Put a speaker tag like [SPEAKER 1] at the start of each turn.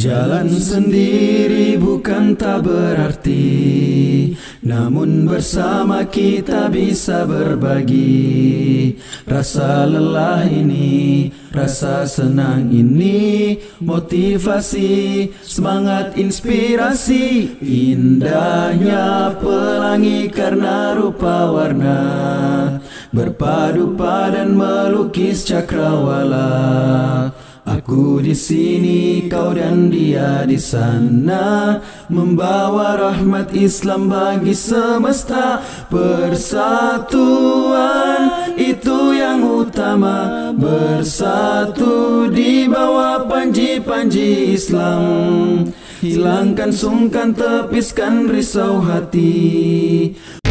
[SPEAKER 1] Jalan sendiri bukan tak berarti, namun bersama kita bisa berbagi. Rasa lelah ini, rasa senang ini, motivasi, semangat, inspirasi. Indahnya pelangi karena rupa warna, berpadu padan melukis cakrawala. Aku di sini, kau dan dia di sana, membawa rahmat Islam bagi semesta. Persatuan itu yang utama, bersatu di bawah panji-panji Islam. Hilangkan sungkan, tepiskan risau hati.